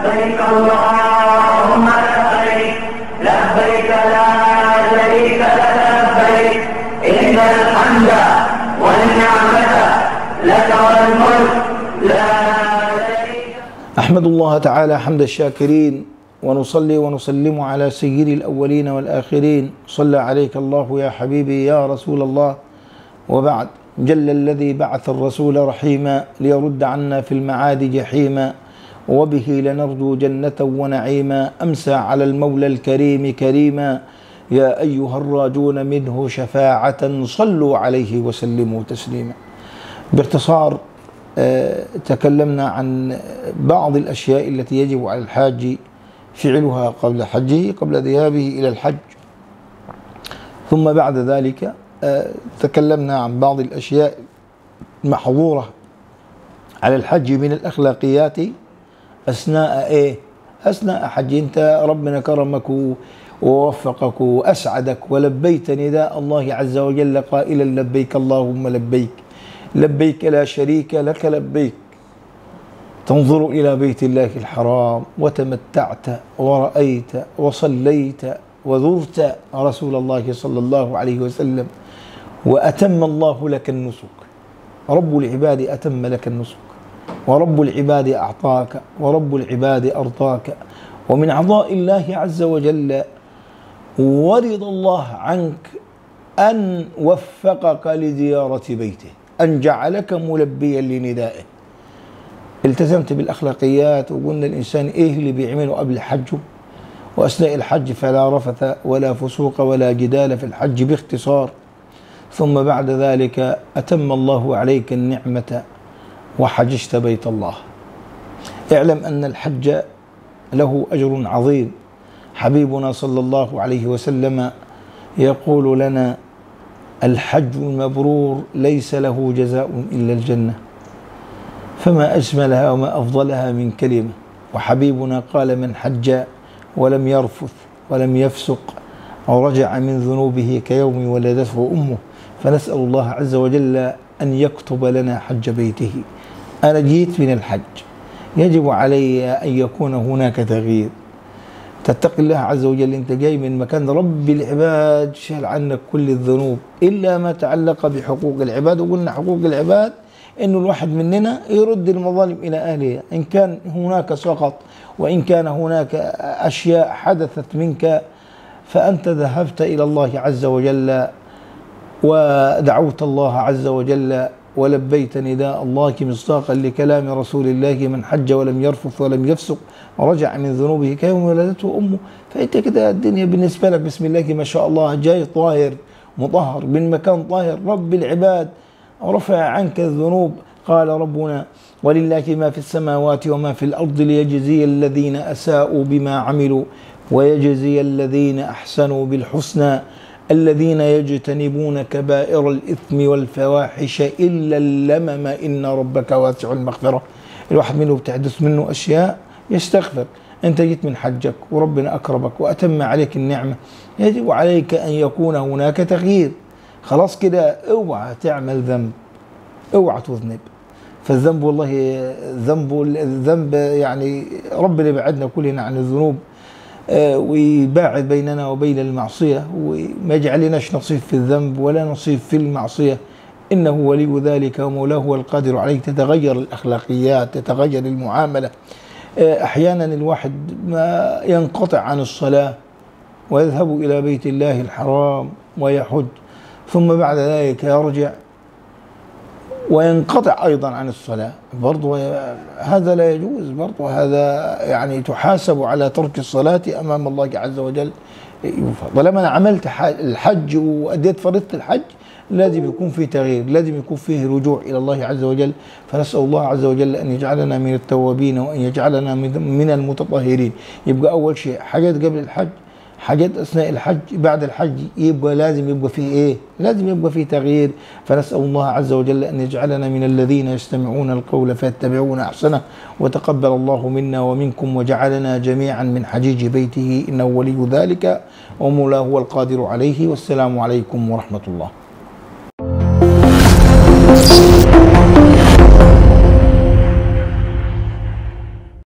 لبيك اللهم لبيك لبيك لا شريك لك لبيك إن الحمد والنعمة لك والملك لا شريك. أحمد الله تعالى حمد الشاكرين، ونصلي ونسلم على سيد الأولين والآخرين. صلى عليك الله يا حبيبي يا رسول الله. وبعد، جل الذي بعث الرسول رحيما ليرد عنا في المعاد جحيما، وبه لنرجو جنة ونعيما. أمسى على المولى الكريم كريما، يا أيها الراجون منه شفاعة صلوا عليه وسلموا تسليما. باختصار تكلمنا عن بعض الأشياء التي يجب على الحاج فعلها قبل حجه، قبل ذهابه إلى الحج. ثم بعد ذلك تكلمنا عن بعض الأشياء المحظورة على الحج من الأخلاقيات أثناء حج. أنت ربنا كرمك ووفقك وأسعدك ولبيت نداء الله عز وجل قائلا لبيك اللهم لبيك لبيك لا شريك لك لبيك. تنظر إلى بيت الله الحرام وتمتعت ورأيت وصليت وذرت رسول الله صلى الله عليه وسلم، وأتم الله لك النسك. رب العباد أتم لك النسك، ورب العباد أعطاك، ورب العباد أرضاك. ومن عطاء الله عز وجل ورضى الله عنك أن وفقك لزيارة بيته، أن جعلك ملبيا لندائه. التزمت بالأخلاقيات، وقلنا الإنسان إيه اللي بيعمله قبل حجه وأثناء الحج، فلا رفث ولا فسوق ولا جدال في الحج باختصار. ثم بعد ذلك أتم الله عليك النعمة وحججت بيت الله. اعلم أن الحج له أجر عظيم. حبيبنا صلى الله عليه وسلم يقول لنا: الحج المبرور ليس له جزاء إلا الجنة. فما أجملها وما أفضلها من كلمة. وحبيبنا قال: من حج ولم يرفث ولم يفسق أو رجع من ذنوبه كيوم ولدته أمه. فنسأل الله عز وجل أن يكتب لنا حج بيته. أنا جيت من الحج، يجب علي أن يكون هناك تغيير. تتقي الله عز وجل. أنت جاي من مكان رب العباد شال عنك كل الذنوب إلا ما تعلق بحقوق العباد. وقلنا حقوق العباد إنه الواحد مننا يرد المظالم إلى أهلها، إن كان هناك سقط وإن كان هناك أشياء حدثت منك، فأنت ذهبت إلى الله عز وجل ودعوت الله عز وجل ولبيت نداء الله مصداقا لكلام رسول الله: من حج ولم يرفث ولم يفسق ورجع من ذنوبه كيوم ولدته أمه. فأنت كده الدنيا بالنسبة لك بسم الله ما شاء الله، جاي طاهر مطهر من مكان طاهر. رب العباد رفع عنك الذنوب. قال ربنا: ولله ما في السماوات وما في الأرض ليجزي الذين أساءوا بما عملوا ويجزي الذين أحسنوا بالحسنى الذين يجتنبون كبائر الإثم والفواحش إلا اللمم إن ربك واسع المغفرة. الواحد منه بتحدث منه أشياء يستغفر. أنت جيت من حجك وربنا أكرمك وأتم عليك النعمة، يجب عليك أن يكون هناك تغيير. خلاص كده، اوعى تعمل ذنب، اوعى تذنب. فالذنب والله الذنب يعني ربنا يبعدنا كلنا عن الذنوب ويباعد بيننا وبين المعصية، وما يجعلناش نصيب في الذنب ولا نصيب في المعصية. إنه ولي ذلك ومولاه هو القادر عليه. تتغير الأخلاقيات، تتغير المعاملة. أحيانا الواحد ما ينقطع عن الصلاة ويذهب إلى بيت الله الحرام ويحج، ثم بعد ذلك يرجع وينقطع أيضا عن الصلاة. برضو هذا لا يجوز. برضو هذا يعني تحاسب على ترك الصلاة أمام الله عز وجل. طالما أنا عملت الحج وأديت فريضة الحج، لازم يكون فيه تغيير، لازم يكون فيه رجوع إلى الله عز وجل. فنسأل الله عز وجل أن يجعلنا من التوابين وأن يجعلنا من المتطهرين. يبقى أول شيء حاجات قبل الحج، حاجات أثناء الحج، بعد الحج يبقى لازم يبقى فيه إيه؟ لازم يبقى فيه تغيير. فنسأل الله عز وجل أن يجعلنا من الذين يستمعون القول فيتبعون أحسنه، وتقبل الله منا ومنكم وجعلنا جميعا من حجيج بيته إنه ولي ذلك ومولاه هو القادر عليه. والسلام عليكم ورحمة الله.